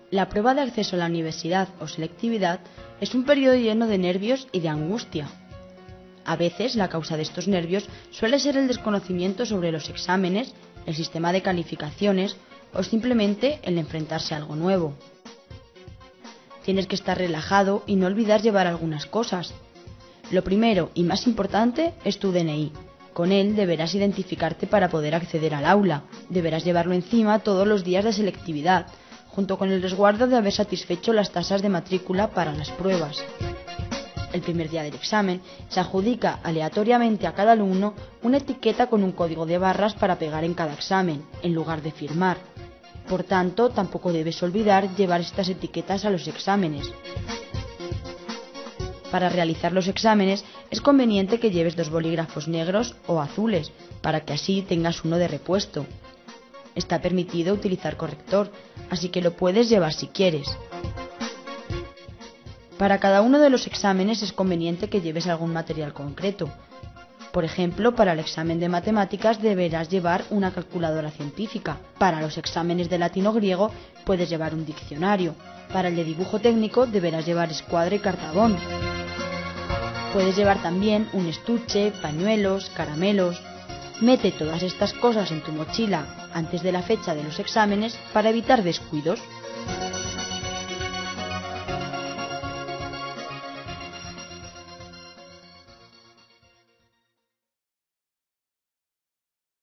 La prueba de acceso a la universidad o selectividad es un periodo lleno de nervios y de angustia. A veces la causa de estos nervios suele ser el desconocimiento sobre los exámenes, el sistema de calificaciones o simplemente el enfrentarse a algo nuevo. Tienes que estar relajado y no olvidar llevar algunas cosas. Lo primero y más importante es tu DNI. Con él deberás identificarte para poder acceder al aula. Deberás llevarlo encima todos los días de selectividad, junto con el resguardo de haber satisfecho las tasas de matrícula para las pruebas. El primer día del examen se adjudica aleatoriamente a cada alumno una etiqueta con un código de barras para pegar en cada examen, en lugar de firmar. Por tanto, tampoco debes olvidar llevar estas etiquetas a los exámenes. Para realizar los exámenes es conveniente que lleves 2 bolígrafos negros o azules, para que así tengas uno de repuesto. Está permitido utilizar corrector, así que lo puedes llevar si quieres. Para cada uno de los exámenes es conveniente que lleves algún material concreto. Por ejemplo, para el examen de matemáticas deberás llevar una calculadora científica. Para los exámenes de latino griego puedes llevar un diccionario. Para el de dibujo técnico deberás llevar escuadra y cartabón. Puedes llevar también un estuche, pañuelos, caramelos. Mete todas estas cosas en tu mochila antes de la fecha de los exámenes para evitar descuidos.